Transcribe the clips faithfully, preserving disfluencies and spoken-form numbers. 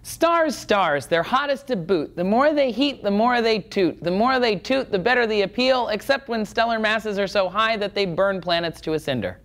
Stars, stars, they're hottest to boot. The more they heat, the more they toot. The more they toot, the better the appeal, except when stellar masses are so high that they burn planets to a cinder.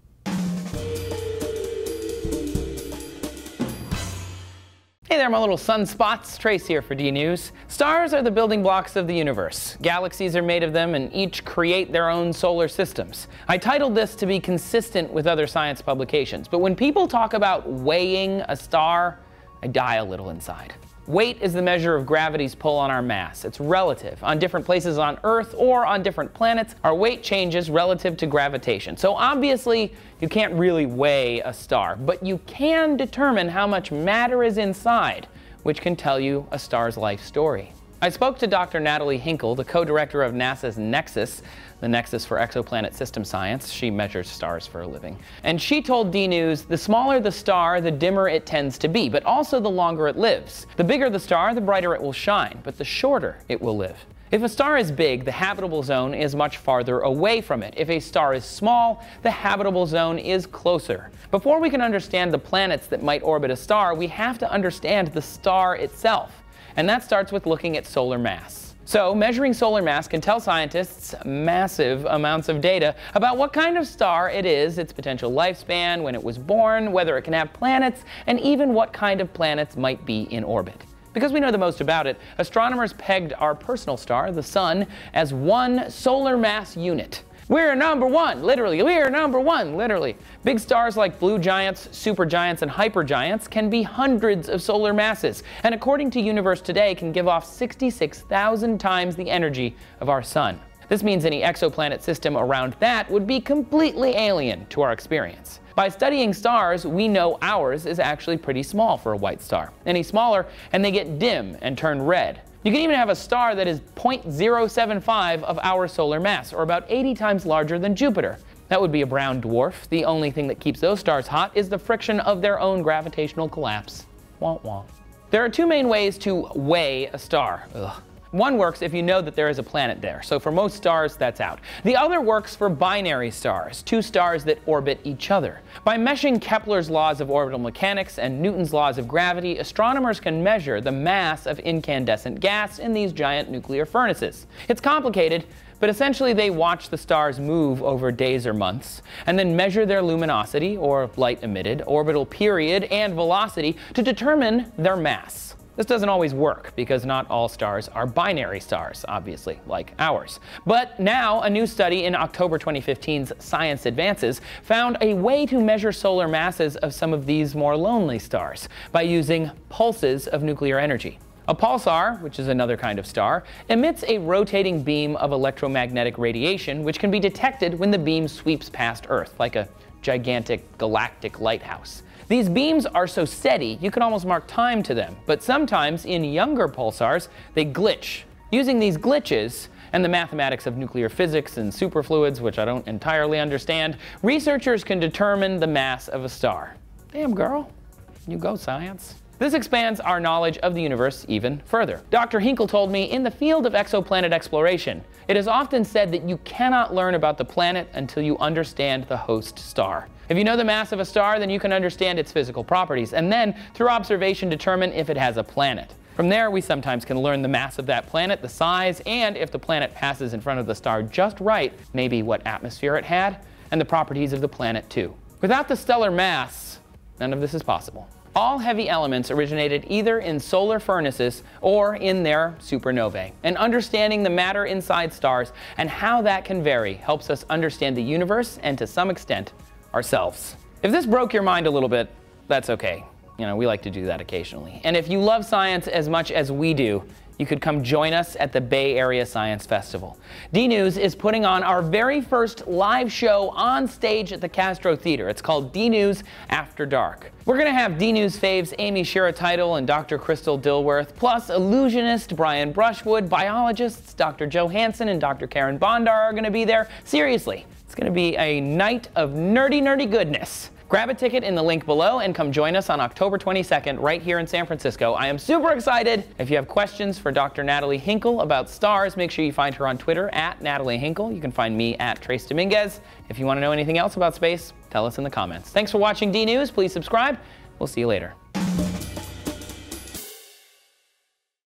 Hey there, my little sunspots. Trace here for DNews. Stars are the building blocks of the universe. Galaxies are made of them, and each create their own solar systems. I titled this to be consistent with other science publications, but when people talk about weighing a star, I die a little inside. Weight is the measure of gravity's pull on our mass. It's relative. On different places on Earth or on different planets, our weight changes relative to gravitation. So obviously, you can't really weigh a star, but you can determine how much matter is inside, which can tell you a star's life story. I spoke to Doctor Natalie Hinkle, the co-director of NASA's Nexus, the Nexus for Exoplanet System Science. She measures stars for a living. And she told DNews, the smaller the star, the dimmer it tends to be, but also the longer it lives. The bigger the star, the brighter it will shine, but the shorter it will live. If a star is big, the habitable zone is much farther away from it. If a star is small, the habitable zone is closer. Before we can understand the planets that might orbit a star, we have to understand the star itself. And that starts with looking at solar mass. So, measuring solar mass can tell scientists massive amounts of data about what kind of star it is, its potential lifespan, when it was born, whether it can have planets, and even what kind of planets might be in orbit. Because we know the most about it, astronomers pegged our personal star, the Sun, as one solar mass unit. We're number one, literally. We're number one, literally. Big stars like blue giants, supergiants, and hypergiants can be hundreds of solar masses, and according to Universe Today, can give off sixty-six thousand times the energy of our Sun. This means any exoplanet system around that would be completely alien to our experience. By studying stars, we know ours is actually pretty small for a white star. Any smaller, and they get dim and turn red. You can even have a star that is zero point zero seven five of our solar mass, or about eighty times larger than Jupiter. That would be a brown dwarf. The only thing that keeps those stars hot is the friction of their own gravitational collapse. Wah wah. There are two main ways to weigh a star. Ugh. One works if you know that there is a planet there, so for most stars, that's out. The other works for binary stars, two stars that orbit each other. By meshing Kepler's laws of orbital mechanics and Newton's laws of gravity, astronomers can measure the mass of incandescent gas in these giant nuclear furnaces. It's complicated, but essentially they watch the stars move over days or months, and then measure their luminosity, or light emitted, orbital period, and velocity to determine their mass. This doesn't always work, because not all stars are binary stars, obviously, like ours. But now, a new study in October twenty fifteen's Science Advances found a way to measure solar masses of some of these more lonely stars by using pulses of nuclear energy. A pulsar, which is another kind of star, emits a rotating beam of electromagnetic radiation which can be detected when the beam sweeps past Earth, like a gigantic galactic lighthouse. These beams are so steady, you can almost mark time to them, but sometimes in younger pulsars, they glitch. Using these glitches, and the mathematics of nuclear physics and superfluids, which I don't entirely understand, researchers can determine the mass of a star. Damn, girl. You go, science. This expands our knowledge of the universe even further. Doctor Hinkle told me, in the field of exoplanet exploration, it is often said that you cannot learn about the planet until you understand the host star. If you know the mass of a star, then you can understand its physical properties, and then, through observation, determine if it has a planet. From there, we sometimes can learn the mass of that planet, the size, and if the planet passes in front of the star just right, maybe what atmosphere it had, and the properties of the planet too. Without the stellar mass, none of this is possible. All heavy elements originated either in solar furnaces or in their supernovae. And understanding the matter inside stars and how that can vary helps us understand the universe and, to some extent, ourselves. If this broke your mind a little bit, that's okay. You know, we like to do that occasionally. And if you love science as much as we do, you could come join us at the Bay Area Science Festival. DNews is putting on our very first live show on stage at the Castro Theater. It's called DNews After Dark. We're going to have DNews faves Amy Shira-Teitel and Doctor Crystal Dilworth, plus illusionist Brian Brushwood, biologists Doctor Joe Hansen and Doctor Karen Bondar are going to be there. Seriously, it's going to be a night of nerdy, nerdy goodness. Grab a ticket in the link below and come join us on October twenty-second right here in San Francisco. I am super excited. If you have questions for Doctor Natalie Hinkle about stars, make sure you find her on Twitter at Natalie Hinkle. You can find me at Trace Dominguez. If you want to know anything else about space, tell us in the comments. Thanks for watching DNews. Please subscribe. We'll see you later.